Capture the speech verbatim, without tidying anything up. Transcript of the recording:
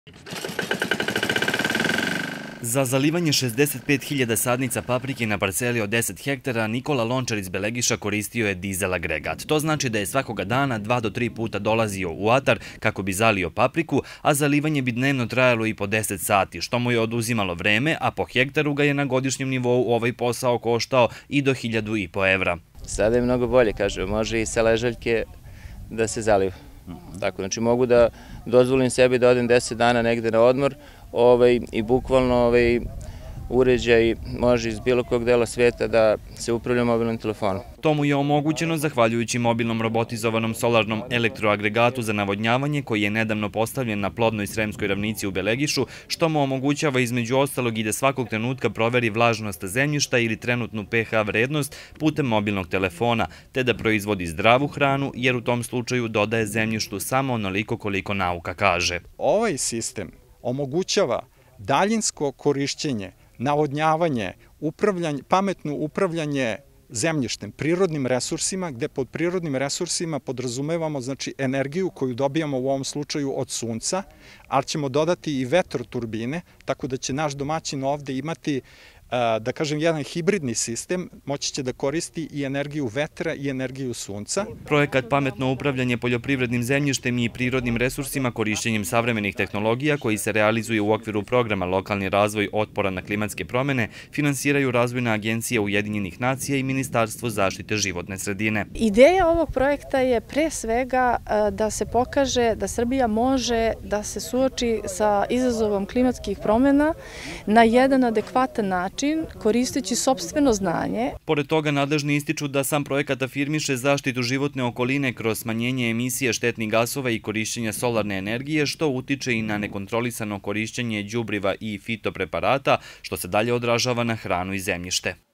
Za zalivanje šezdeset pet hiljada sadnica paprike na parceli od deset hektara Nikola Lončar iz Belegiša koristio je dizel agregat. To znači da je svakoga dana dva do tri puta dolazio u atar kako bi zalio papriku, a zalivanje bi dnevno trajalo i po deset sati, što mu je oduzimalo vreme, a po hektaru ga je na godišnjem nivou ovaj posao koštao i do hiljadu i po evra. Sada je mnogo bolje, kažem, može i sa ležaljke da se zaliva. Tako, znači mogu da dozvolim sebi da odem deset dana negde na odmor ovaj, i bukvalno ovaj, uređaj može iz bilo kog dela sveta da se upravlja mobilnim telefonom. To mu je omogućeno zahvaljujući mobilnom robotizovanom solarnom elektroagregatu za navodnjavanje koji je nedavno postavljen na plodnoj Sremskoj ravnici u Belegišu, što mu omogućava između ostalog i da svakog trenutka proveri vlažnost zemljišta ili trenutnu pH vrednost putem mobilnog telefona, te da proizvodi zdravu hranu jer u tom slučaju dodaje zemljištu samo onoliko koliko nauka kaže. Ovaj sistem omogućava daljinsko korišćenje, navodnjavanje, upravljanje, pametno upravljanje zemljištem, prirodnim resursima, gde pod prirodnim resursima podrazumevamo znači energiju koju dobijamo u ovom slučaju od sunca, ali ćemo dodati i vetroturbine, tako da će naš domaćin ovde imati, da kažem, jedan hibridni sistem, moći će da koristi i energiju vetra i energiju sunca. Projekat Pametno upravljanje poljoprivrednim zemljištem i prirodnim resursima korišćenjem savremenih tehnologija koji se realizuje u okviru programa Lokalni razvoj otpora na klimatske promene finansiraju Razvojna agencija Ujedinjenih nacija i Ministarstvo zaštite životne sredine. Ideja ovog projekta je pre svega da se pokaže da Srbija može da se suoči sa izazovom klimatskih promena na jedan adekvatan način, koristeći sopstveno znanje. Pored toga, nadležni ističu da sam projekat afirmiše zaštitu životne okoline kroz smanjenje emisije štetnih gasova i korišćenja solarne energije, što utiče i na nekontrolisano korišćenje đubriva i fitopreparata, što se dalje odražava na hranu i zemljište.